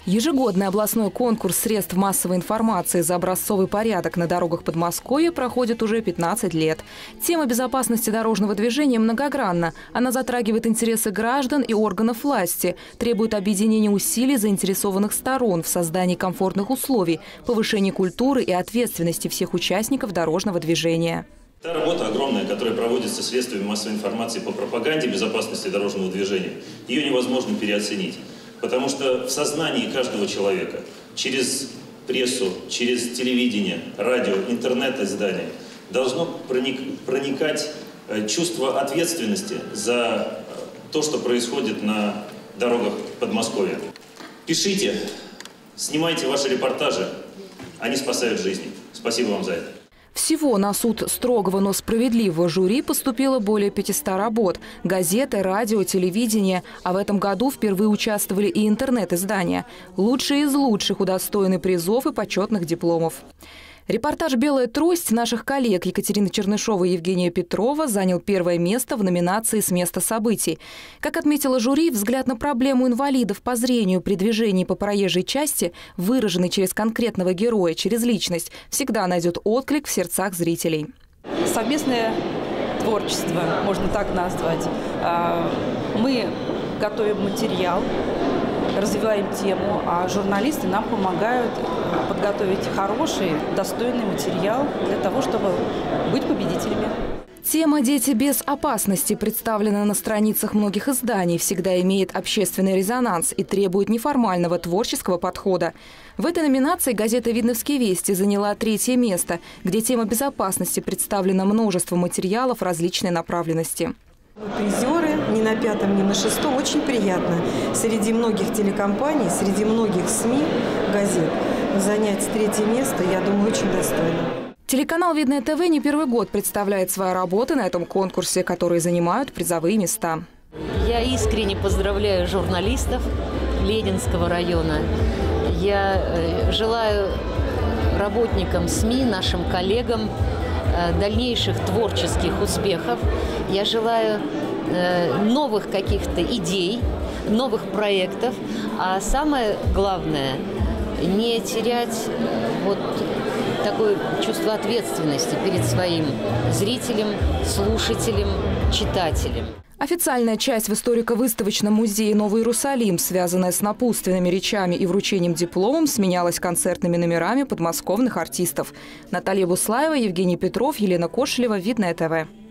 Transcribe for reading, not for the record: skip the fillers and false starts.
Ежегодный областной конкурс средств массовой информации за образцовый порядок на дорогах Подмосковья проходит уже 15 лет. Тема безопасности дорожного движения многогранна. Она затрагивает интересы граждан и органов власти, требует объединения усилий заинтересованных сторон в создании комфортных условий, повышении культуры и ответственности всех участников дорожного движения. Та работа огромная, которая проводится средствами массовой информации по пропаганде безопасности дорожного движения, ее невозможно переоценить. Потому что в сознании каждого человека через прессу, через телевидение, радио, интернет-издания должно проникать чувство ответственности за то, что происходит на дорогах Подмосковья. Пишите, снимайте ваши репортажи, они спасают жизни. Спасибо вам за это. Всего на суд строгого, но справедливого жюри поступило более 500 работ – газеты, радио, телевидение. А в этом году впервые участвовали и интернет-издания. Лучшие из лучших удостоены призов и почетных дипломов. Репортаж «Белая трость» наших коллег Екатерины Чернышовой и Евгения Петрова занял первое место в номинации «С места событий». Как отметила жюри, взгляд на проблему инвалидов по зрению при движении по проезжей части, выраженный через конкретного героя, через личность, всегда найдет отклик в сердцах зрителей. Совместное творчество, можно так назвать. Мы готовим материал, развиваем тему, а журналисты нам помогают подготовить хороший, достойный материал для того, чтобы быть победителями. Тема «Дети без опасности» представлена на страницах многих изданий, всегда имеет общественный резонанс и требует неформального творческого подхода. В этой номинации газета «Видновские вести» заняла 3-е место, где тема безопасности представлена множеством материалов различной направленности. Призеры ни на 5-м, ни на 6-м. Очень приятно среди многих телекомпаний, среди многих СМИ, газет занять 3-е место, я думаю, очень достойно. Телеканал «Видное ТВ» не первый год представляет свои работы на этом конкурсе, которые занимают призовые места. Я искренне поздравляю журналистов Ленинского района. Я желаю работникам СМИ, нашим коллегам дальнейших творческих успехов. Я желаю новых каких-то идей, новых проектов. А самое главное – не терять вот такое чувство ответственности перед своим зрителем, слушателем, читателем. Официальная часть в историко-выставочном музее «Новый Иерусалим», связанная с напутственными речами и вручением дипломом, сменялась концертными номерами подмосковных артистов. Наталья Буслаева, Евгений Петров, Елена Кошелева, Видное ТВ.